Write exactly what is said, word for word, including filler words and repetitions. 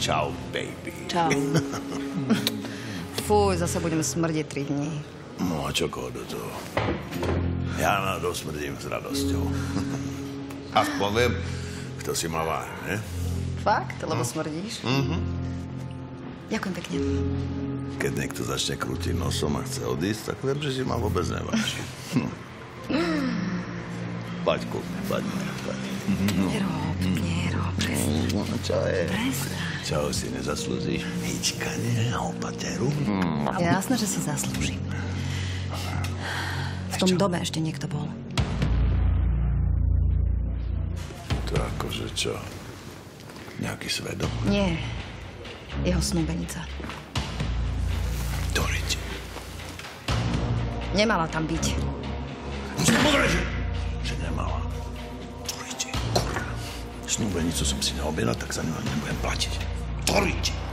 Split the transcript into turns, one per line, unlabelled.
Čau, baby.
Čau. Fuj, zase budeme smrdiť tri dní.
No a čo koho do toho? Ja na to smrdím s radosťou. Aspoň viem, kto si ma vári, ne?
Fakt? Lebo smrdíš?
Mhm.
Ďakujem pekne.
Keď niekto začne krútiť nosom a chce odísť, tak viem, že si ma vôbec neváži. Paď, kúpne, paď, paď.
Nerob, nerob, presne.
No, čo je?
Presne.
Čo si nezaslúžiš? Hýčkanie a opateru?
Jasné, že si zaslúžim. V tom dobe ešte niekto bol.
To akože čo? Nejaký svedok?
Nie. Jeho snúbenica.
Doriť.
Nemala tam byť.
Musím povedať, že, že nemala. Doriť. Kurva. Snúbenicu som si neobjednal, tak za ňu nebudem platiť. Doriť.